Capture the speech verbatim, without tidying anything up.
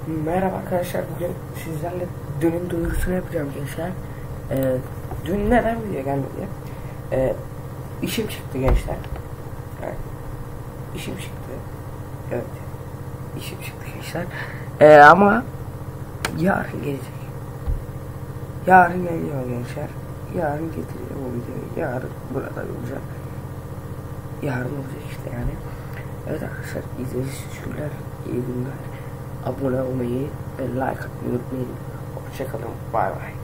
Merhaba arkadaşlar, bugün sizlerle dünün duyurusunu yapacağım gençler. Ee, dün neden video gelmedi? Ee, işim çıktı gençler. Evet, işim çıktı. Evet, işim çıktı gençler. Ee, ama yarın gelecek. Yarın geliyor gençler. Yarın getireceğim o videoyu. Yarın burada olacak. Yarın olacak işte yani. Evet arkadaşlar, izlediğiniz için teşekkürler. İyi günler. Abone olmayı ve like atmayı unutmayın. Hoşçakalın. Bay bay.